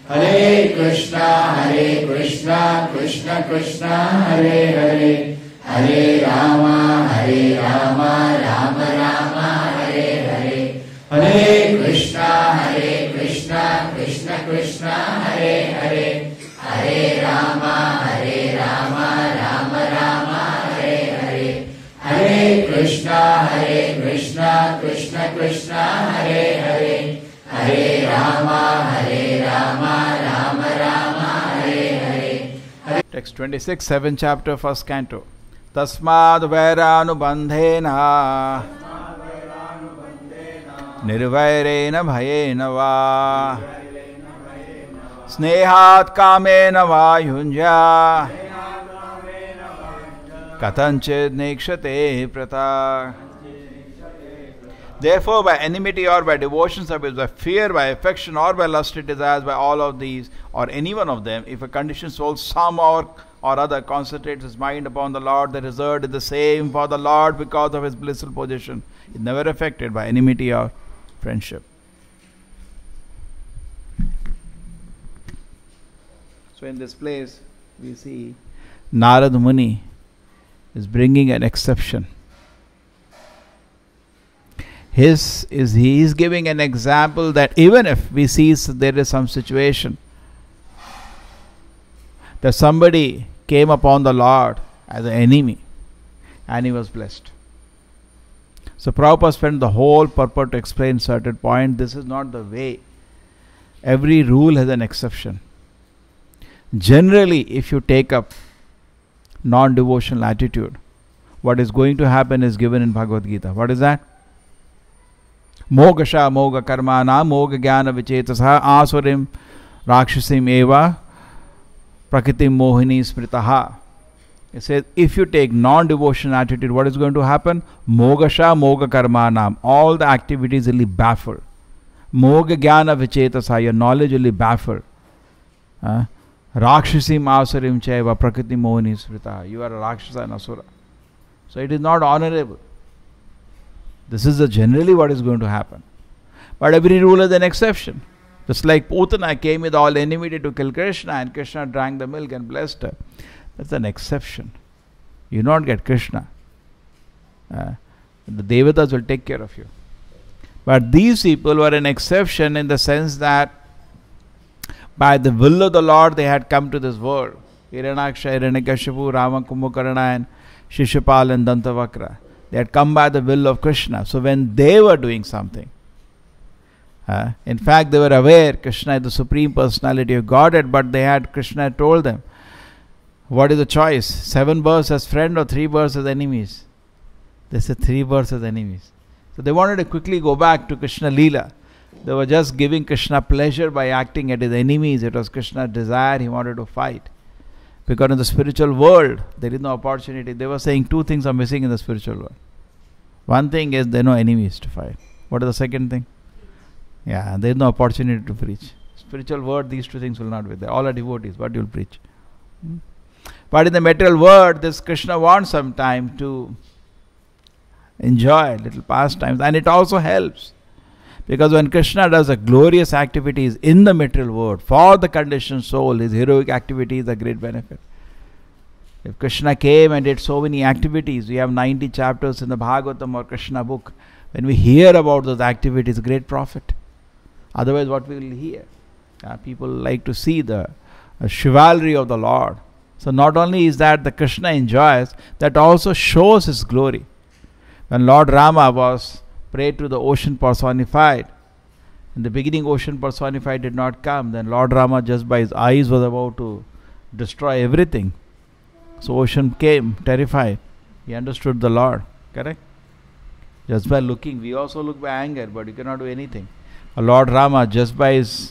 Hare Krishna, Krishna Krishna, Hare Hare, Hare Rama, Rama Rama, Hare Hare. Hare Krishna, Krishna Krishna, Hare Hare, Hare Rama, Rama Rama, Hare Hare. Hare Krishna, Krishna Krishna, Hare Hare, Hare Rama, Rama Rama, Hare Hare. Text 26, 7th chapter, 1st canto. Tasmad vairānubandhena nirvairena bhayena va snehat kamena va yunja katanchid nikshate prata. Therefore, by enmity or by devotion service, by fear, by affection or by lusty desires, by all of these or any one of them, if a conditioned soul somehow or other concentrates his mind upon the Lord, the result is the same for the Lord because of his blissful position. It is never affected by enmity or friendship. So in this place, we see Narad Muni is bringing an exception. He is giving an example that even if we see there is some situation that somebody came upon the Lord as an enemy and he was blessed. So Prabhupada spent the whole purport to explain certain point. This is not the way. Every rule has an exception. Generally, if you take up non-devotional attitude, what is going to happen is given in Bhagavad Gita. What is that? Mogasha moga karmana moga jnana vichetasah asurim rakshasim eva prakritim mohini smritaha. It says, if you take non-devotional attitude, what is going to happen? Mogasha moga karmanam. All the activities will be baffled. Moga jnana vichetasah. Your knowledge will be baffled. Rakshasim asurim chaiva prakritim mohini smritaha. You are a rakshasa and asura. So it is not honorable. This is generally what is going to happen. But every rule has an exception. Just like Putana came with all enmity to kill Krishna and Krishna drank the milk and blessed her. That's an exception. You not get Krishna. The Devatas will take care of you. But these people were an exception in the sense that by the will of the Lord they had come to this world. Hiranaksha, Hiranyakashipu, Rama, Kumbhakarna and Shishupal and Dantavakra. They had come by the will of Krishna. So when they were doing something, in fact they were aware Krishna is the Supreme Personality of Godhead, but Krishna had told them, what is the choice? 7 birds as friends or 3 birds as enemies? They said 3 birds as enemies. So they wanted to quickly go back to Krishna Leela. They were just giving Krishna pleasure by acting at his enemies. It was Krishna's desire, he wanted to fight. Because in the spiritual world, there is no opportunity. They were saying 2 things are missing in the spiritual world. One thing is there are no enemies to fight. What is the second thing? Yeah, there is no opportunity to preach. Spiritual world, these 2 things will not be there. All are devotees. What you will preach? But in the material world, this Krishna wants some time to enjoy little pastimes. And it also helps. Because when Krishna does a glorious activities in the material world, for the conditioned soul, his heroic activity is a great benefit. If Krishna came and did so many activities, we have 90 chapters in the Bhagavatam or Krishna book. When we hear about those activities, great profit. Otherwise, what we will hear? People like to see the chivalry of the Lord. So not only is that the Krishna enjoys, that also shows his glory. When Lord Rama was prayed to the ocean personified, in the beginning ocean personified did not come, then Lord Rama just by his eyes was about to destroy everything. So ocean came terrified. He understood the Lord. Correct? Just by looking, we also look by anger, but you cannot do anything. Lord Rama just by his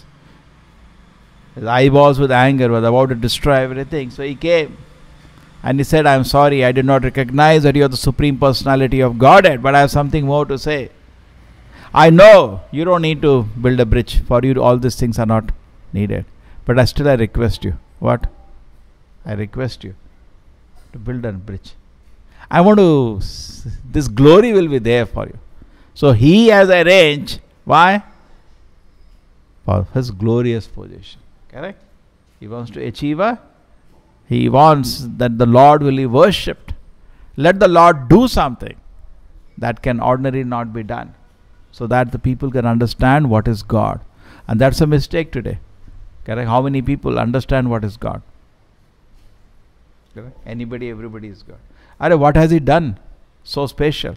eyeballs with anger was about to destroy everything. So he came and he said, I am sorry, I did not recognize that you are the Supreme Personality of Godhead, but I have something more to say. I know you don't need to build a bridge. For you, all these things are not needed. But I request you. What? I request you to build a bridge. I want to, this glory will be there for you. So he has arranged. Why? For his glorious position. Correct? He wants to achieve he wants that the Lord will be worshipped. Let the Lord do something that can ordinarily not be done, so that the people can understand what is God. And that's a mistake today. Correct? How many people understand what is God? Correct? Anybody, everybody is God. Are, what has he done so special?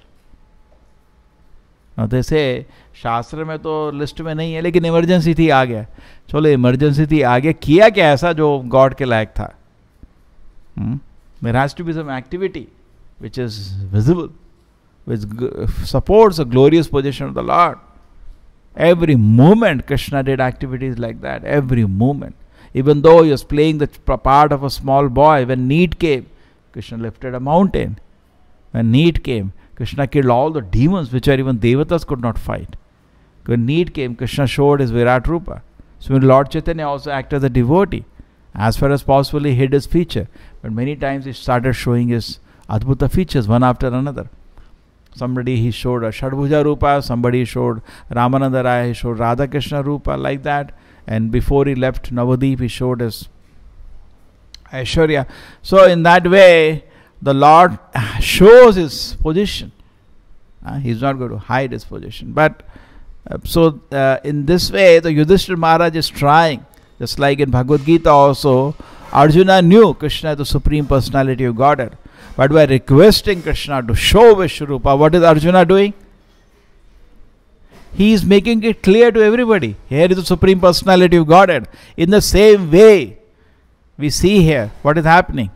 Now they say, शास्त्र में तो list में नहीं है, लेकिन emergency थी आ गया. चलो इमरजेंसी थी आ गया, किया क्या ऐसा जो गॉड के लायक था? There has to be some activity which is visible, which supports a glorious position of the Lord. Every moment Krishna did activities like that. Every moment. Even though he was playing the part of a small boy, when need came, Krishna lifted a mountain. When need came, Krishna killed all the demons which are even Devatas could not fight. When need came, Krishna showed his Virat Rupa. So when Lord Chaitanya also acted as a devotee, as far as possible he hid his feature. But many times he started showing his Adbhuta features one after another. Somebody he showed a Shadbhuja Rupa, somebody showed Ramananda Raya, he showed Radha Krishna Rupa, like that. And before he left Navadip, he showed his Aishwarya. So in that way, the Lord shows his position. He's not going to hide his position. But in this way, the Yudhishthira Maharaj is trying. Just like in Bhagavad Gita also, Arjuna knew Krishna is the Supreme Personality of Godhead. But by requesting Krishna to show Vishwarupa, what is Arjuna doing? He is making it clear to everybody. Here is the Supreme Personality of Godhead. In the same way, we see here what is happening.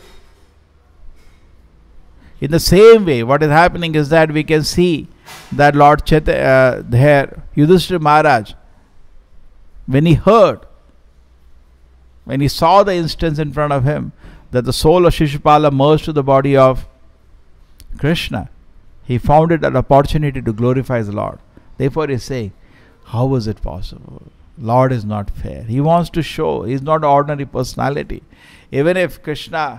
In the same way, what is happening is that we can see that Lord there, Yudhishthira Maharaj, when he heard, when he saw the instance in front of him, that the soul of Shishupala merged to the body of Krishna, he found it an opportunity to glorify his Lord. Therefore he is saying, how was it possible? Lord is not fair. He wants to show he is not an ordinary personality. Even if Krishna,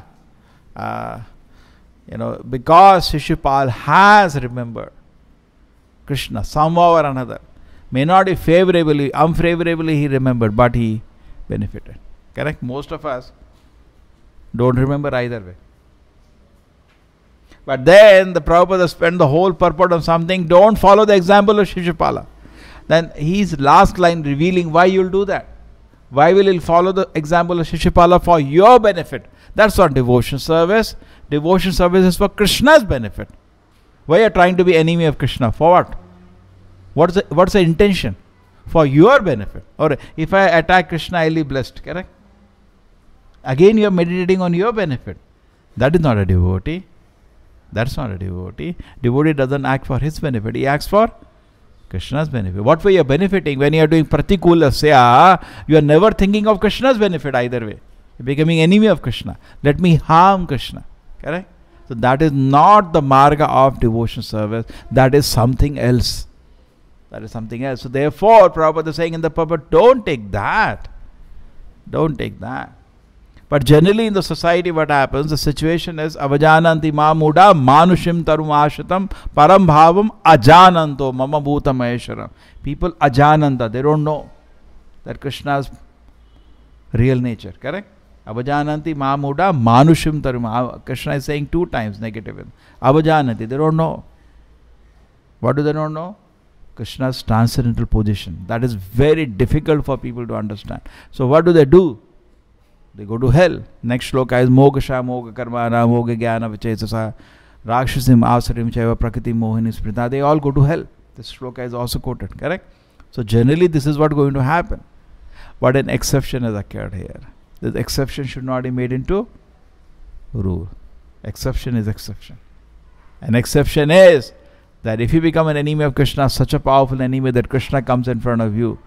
because Shishupal has remembered Krishna somehow or another, may not be favorably, unfavorably he remembered, but he benefited. Correct? Most of us don't remember either way. But then the Prabhupada spent the whole purport on something, don't follow the example of Shishupala. Then his last line revealing why you'll do that. Why will you follow the example of Shishupala? For your benefit. That's not devotion service. Devotion service is for Krishna's benefit. Why are you trying to be enemy of Krishna? For what? What's the intention? For your benefit. Or if I attack Krishna, I'll be blessed. Correct? Again you are meditating on your benefit. That is not a devotee. That's not a devotee. Devotee doesn't act for his benefit. He acts for Krishna's benefit. What way you are benefiting? When you are doing pratikula saya, you are never thinking of Krishna's benefit either way. You are becoming enemy of Krishna. Let me harm Krishna. Correct? So that is not the marga of devotion service. That is something else. That is something else. So therefore, Prabhupada is saying in the purport, don't take that. Don't take that. But generally in the society what happens, the situation is avajananti mamuda manushim tarum ashitam param bhavam ajananto mama bhutam maheswaram. People ajananta, they don't know that Krishna's real nature. Correct? Avajananti mamuda manushim tarum. Krishna is saying two times negative. Avajananti, they don't know. What do they not know? Krishna's transcendental position. That is very difficult for people to understand. So what do? They go to hell. Next shloka is Moksha, Moga Karmana, Moga Jnana Vichesasa, Rakshasim, Asarim, Chaiva, Prakriti, Mohini, Smrita. They all go to hell. This shloka is also quoted. Correct? So generally this is what is going to happen. But an exception has occurred here. This exception should not be made into rule. Exception is exception. An exception is that if you become an enemy of Krishna, such a powerful enemy that Krishna comes in front of you,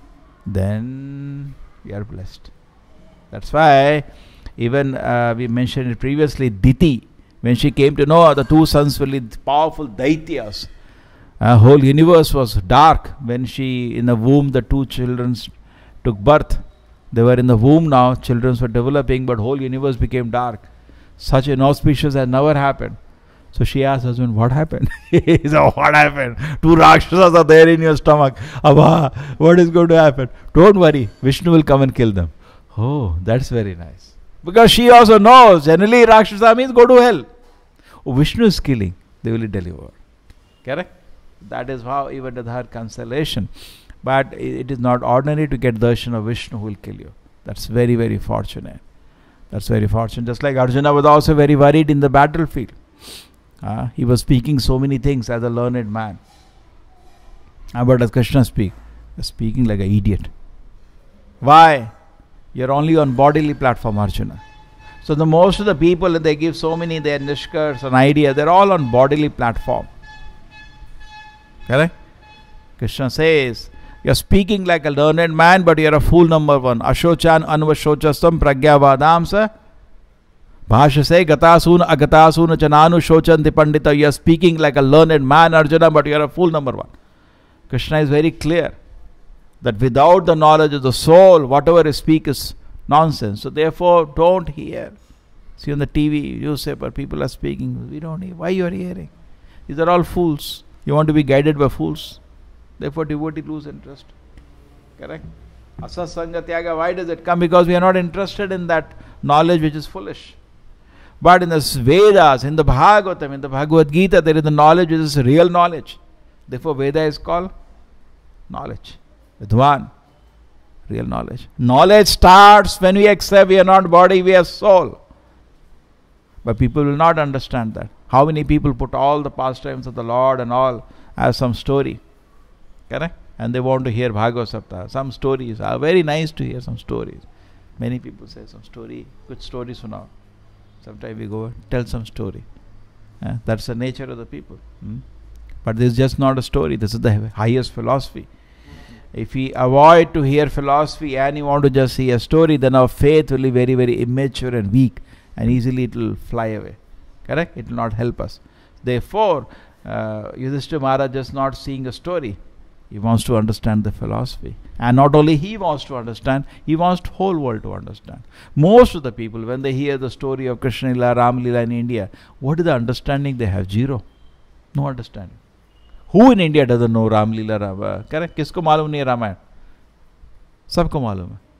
then you are blessed. That's why even we mentioned it previously, Diti, when she came to know the two sons were powerful Daityas, whole universe was dark when she, in the womb, the two children took birth. They were in the womb now, children were developing, but whole universe became dark. Such inauspicious has never happened. So she asked husband, what happened? He said, what happened? 2 Rakshasas are there in your stomach. Abha, what is going to happen? Don't worry, Vishnu will come and kill them. Oh, that's very nice. Because she also knows, generally Rakshasa means go to hell. Oh, Vishnu is killing, they will deliver. Correct? That is how even with her consolation. But it is not ordinary to get darshan of Vishnu who will kill you. That's very, very fortunate. That's very fortunate. Just like Arjuna was also very worried in the battlefield. He was speaking so many things as a learned man. But as Krishna speak, speaking like an idiot. Why? You're only on bodily platform, Arjuna. So the most of the people, they give so many their nishkars and ideas, they're all on bodily platform. Correct? Krishna says, you're speaking like a learned man, but you're a fool number 1. Ashochan anvashochastam pragyavadamsa bhashase gatasun agatasuna chananu shochanti pandita. You're speaking like a learned man, Arjuna, but you're a fool number 1. Krishna is very clear that without the knowledge of the soul, whatever you speak is nonsense. So therefore, don't hear. See on the TV, newspaper, people are speaking. We don't hear. Why you are hearing? These are all fools. You want to be guided by fools. Therefore, devotee lose interest. Correct? Asasanga Tyaga, why does it come? Because we are not interested in that knowledge which is foolish. But in the Vedas, in the Bhagavatam, in the Bhagavad Gita, there is the knowledge which is real knowledge. Therefore, Veda is called knowledge. Vidwan, real knowledge. Knowledge starts when we accept we are not body, we are soul. But people will not understand that. How many people put all the pastimes of the Lord and all as some story? Correct? And they want to hear Bhagavad Saptah. Some stories are very nice to hear some stories. Many people say some story, good stories for now. Sometimes we go tell some story. That's the nature of the people. But this is just not a story. This is the highest philosophy. If we avoid to hear philosophy and you want to just see a story, then our faith will be very, very immature and weak, and easily it will fly away. Correct? It will not help us. Therefore, Yudhishthira Maharaj just not seeing a story. He wants to understand the philosophy. And not only he wants to understand, he wants the whole world to understand. Most of the people, when they hear the story of Krishna Lila, Ram Lila in India, what is the understanding they have? Zero. No understanding. Who in India doesn't know Ram Lila, Ram? Correct? Kisko malum nahi hai Ramayana? Sabko malum hai.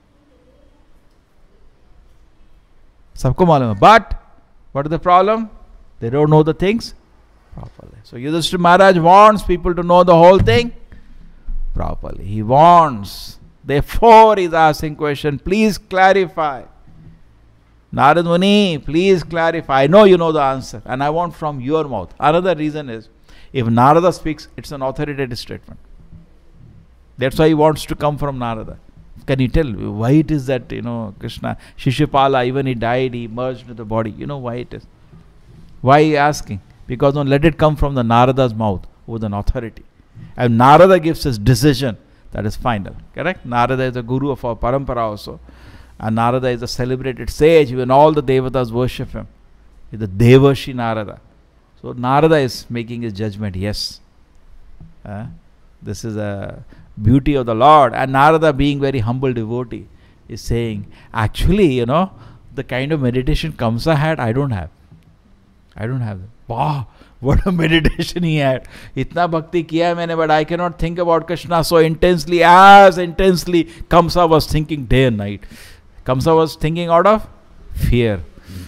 Sabko malum hai. But, what is the problem? They don't know the things properly. So Yudhishthira Maharaj wants people to know the whole thing properly. He wants. Therefore, he is asking question. Please clarify. Narad Muni, please clarify. I know you know the answer, and I want from your mouth. Another reason is, if Narada speaks, it's an authoritative statement. That's why he wants to come from Narada. Can you tell why it is that, Krishna, Shishupala, even he died, he merged with the body. You know why it is? Why he asking? Because don't let it come from the Narada's mouth with an authority. And Narada gives his decision, that is final. Correct? Narada is the guru of our parampara also. And Narada is a celebrated sage. Even all the devatas worship him. He is the Devashi Narada. So Narada is making his judgment. Yes. This is a beauty of the Lord. And Narada, being very humble devotee, is saying, actually, the kind of meditation Kamsa had, I don't have. I don't have that. Wow, what a meditation he had. Itna bhakti kiya maine, but I cannot think about Krishna so intensely, as intensely Kamsa was thinking day and night. Kamsa was thinking out of fear.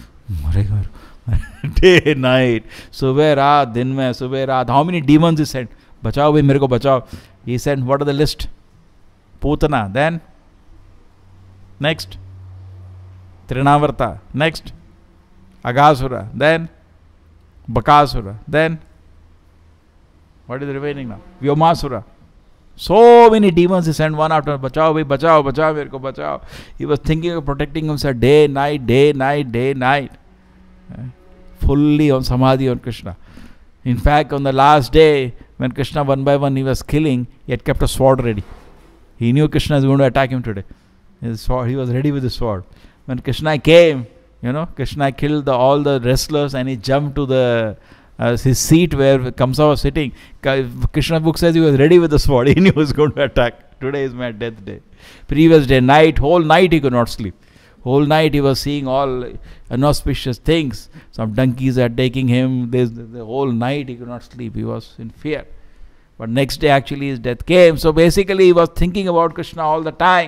Day and night. Subah raat, din mein, subah raat. How many demons he sent? Bachao bhai, mere ko bachao. He sent, what are the list? Putana. Then, next. Trinavarta. Next. Aghasura. Then, Bakasura. Then, what is remaining now? Vyomasura. So many demons he sent one after. Bachao bhai, bachao, bachao, mere ko bachao. He was thinking of protecting himself day, night, day, night, day, night. Fully on samadhi on Krishna. In fact, on the last day, when Krishna one by one he was killing, he had kept a sword ready. He knew Krishna is going to attack him today. His sword, he was ready with his sword. When Krishna came, Krishna killed all the wrestlers and he jumped to his seat where Kamsa was sitting. Krishna book says he was ready with the sword. He knew he was going to attack. Today is my death day. Previous day, whole night he could not sleep. Whole night he was seeing all inauspicious things. Some donkeys are taking him. The whole night he could not sleep. He was in fear. But next day actually his death came. So basically he was thinking about Krishna all the time.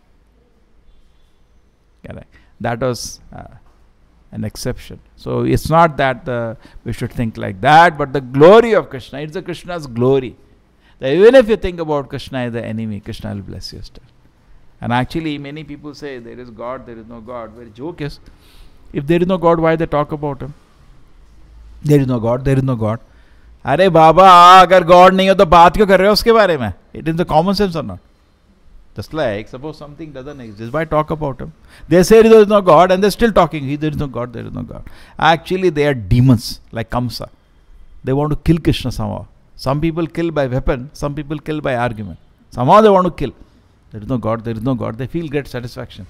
Correct. That was an exception. So it's not that we should think like that, but the glory of Krishna, it's the Krishna's glory. That even if you think about Krishna as the enemy, Krishna will bless you still. And actually many people say there is God, there is no God. Very joke is, if there is no God, why they talk about him? There is no God, there is no God. अरे बाबा अगर God नहीं हो तो बात क्यों कर रहे हो उसके बारे में? It is the common sense or not? Just like suppose something doesn't exist, why talk about him? They say there is no God and they're still talking. There is no God, there is no God. Actually they are demons like Kamsa. They want to kill Krishna somehow. Some people kill by weapon, some people kill by argument. Somehow they want to kill. There is no God, there is no God. They feel great satisfaction.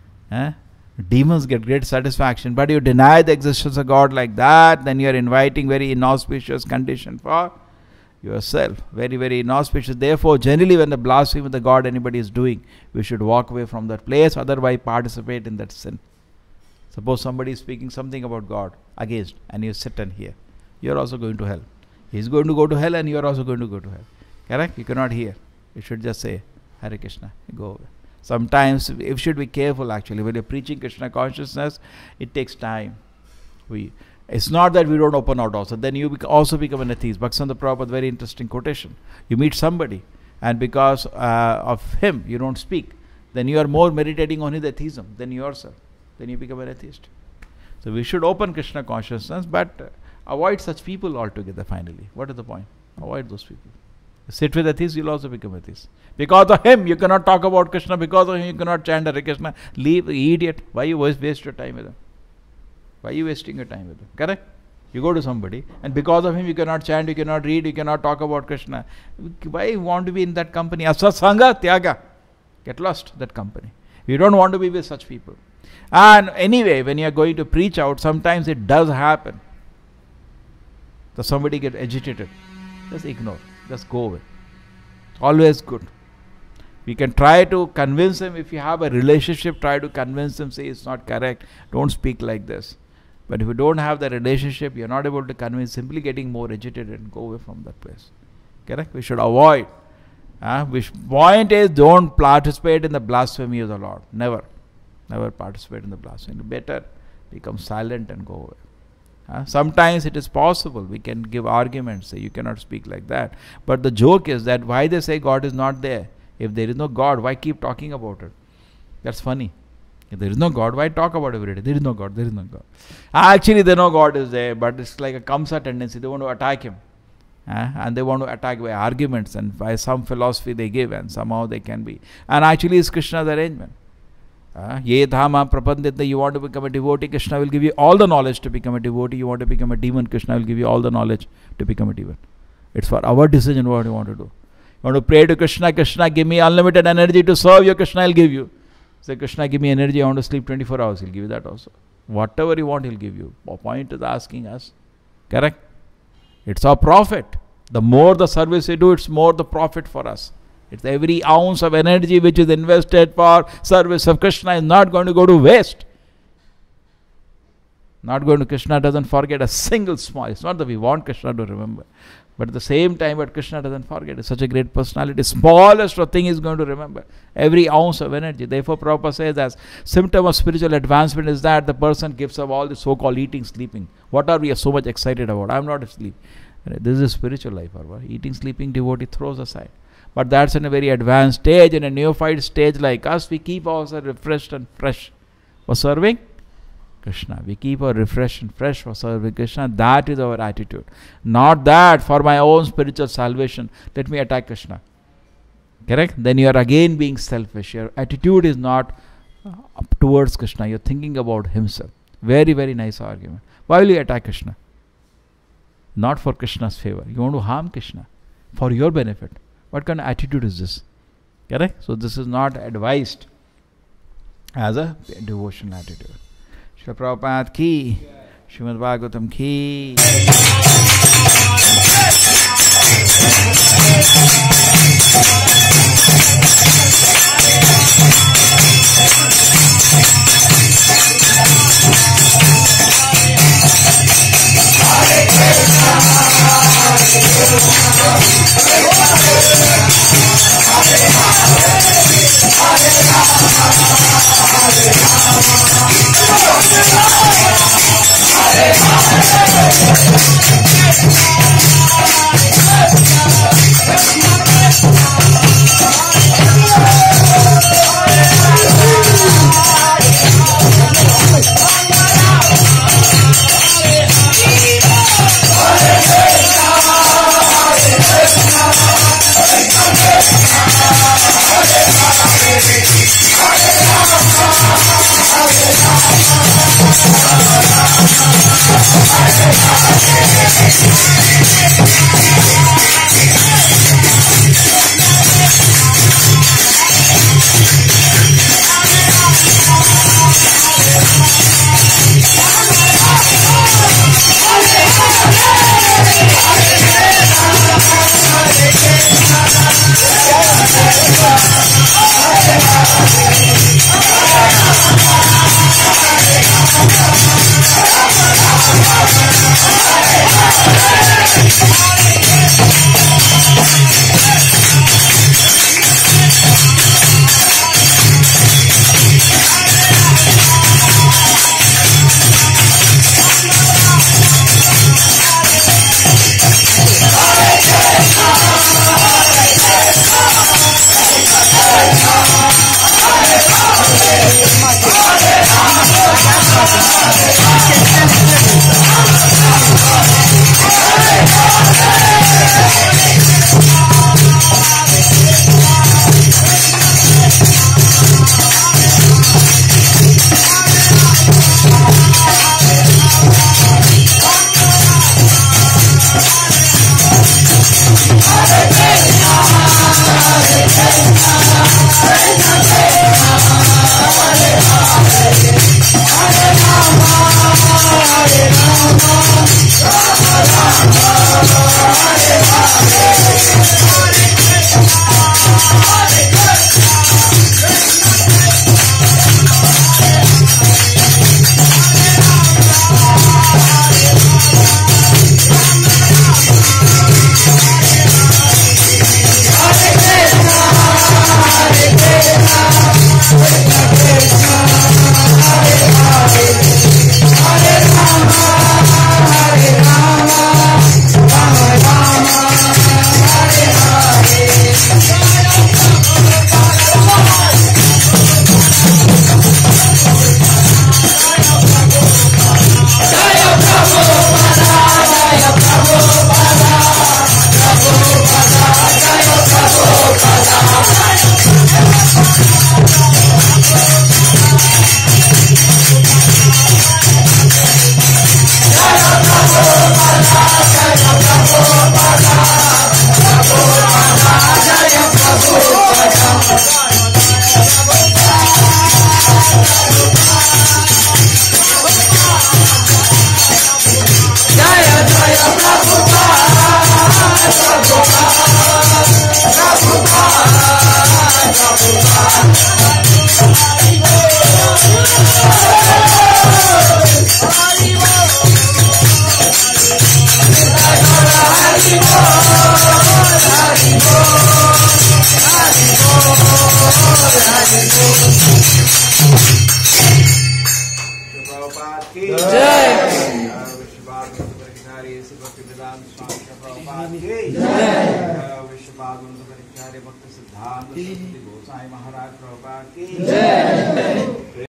Demons get great satisfaction, but you deny the existence of God like that, then you are inviting very inauspicious condition for yourself. Very, very inauspicious. Therefore, generally when the blasphemy of the God anybody is doing, we should walk away from that place, otherwise participate in that sin. Suppose somebody is speaking something about God against, and you sit and hear. You are also going to hell. He is going to go to hell and you are also going to go to hell. Correct? You cannot hear. You should just say, Hare Krishna, go away. Sometimes you should be careful actually. When you're preaching Krishna consciousness, it takes time. It's not that we don't open out also. Then you also become an atheist. Bhaktivinoda Prabhupada, very interesting quotation. You meet somebody and because of him you don't speak. Then you are more meditating on his atheism than yourself. Then you become an atheist. So we should open Krishna consciousness, but avoid such people altogether finally. What is the point? Avoid those people. Sit with atheists, you'll also become atheist. Because of him, you cannot talk about Krishna. Because of him, you cannot chant Hare Krishna. Leave, idiot. Why you waste your time with him? Why are you wasting your time with him? Correct? You go to somebody, and because of him, you cannot chant, you cannot read, you cannot talk about Krishna. Why you want to be in that company? Asatsanga, tyaga. Get lost, that company. You don't want to be with such people. And anyway, when you are going to preach out, sometimes it does happen that somebody gets agitated. Just ignore. Just go away. Always good. We can try to convince him. If you have a relationship, try to convince him, say it's not correct, don't speak like this. But if you don't have the relationship, you're not able to convince, simply getting more agitated and go away from that place. Correct? We should avoid. Which point is, don't participate in the blasphemy of the Lord. Never. Never participate in the blasphemy. Better become silent and go away. Sometimes it is possible. We can give arguments, say you cannot speak like that. But the joke is that why they say God is not there? If there is no God, why keep talking about it? That's funny. If there is no God, why talk about it every day? There is no God, there is no God. Actually, they know God is there, but it's like a Kamsa tendency. They want to attack him. And they want to attack by arguments and by some philosophy they give, and somehow they can be. And actually, it's Krishna's arrangement. Ye dhama prapandita, you want to become a devotee, Krishna will give you all the knowledge to become a devotee. You want to become a demon, Krishna will give you all the knowledge to become a demon. It's for our decision what you want to do. You want to pray to Krishna, Krishna give me unlimited energy to serve you, Krishna will give you. Say, Krishna give me energy, I want to sleep 24 hours, he'll give you that also. Whatever you want, he'll give you. The point is asking us. Correct? It's our profit. The more the service we do, it's more the profit for us. It's every ounce of energy which is invested for service of Krishna is not going to go to waste. Not going to. Krishna doesn't forget a single small. It's not that we want Krishna to remember. But at the same time, but Krishna doesn't forget. It's such a great personality. Smallest thing is going to remember. Every ounce of energy. Therefore, Prabhupada says as symptom of spiritual advancement is that the person gives up all the so-called eating, sleeping. What are we so much excited about? I'm not asleep. This is a spiritual life. Eating, sleeping, devotee throws aside. But that's in a very advanced stage. In a neophyte stage like us, we keep ourselves refreshed and fresh for serving Krishna. We keep our refreshed and fresh for serving Krishna. That is our attitude. Not that for my own spiritual salvation, let me attack Krishna. Correct? Then you are again being selfish. Your attitude is not towards Krishna. You're thinking about himself. Very, very nice argument. Why will you attack Krishna? Not for Krishna's favor. You want to harm Krishna for your benefit. What kind of attitude is this? Correct? So this is not advised as a devotional attitude. Srila Prabhupada ki, Srimad Bhagavatam ki. विश्वपाद भक्त सिद्धांत गोसाई महाराज प्रभुपाद की जय।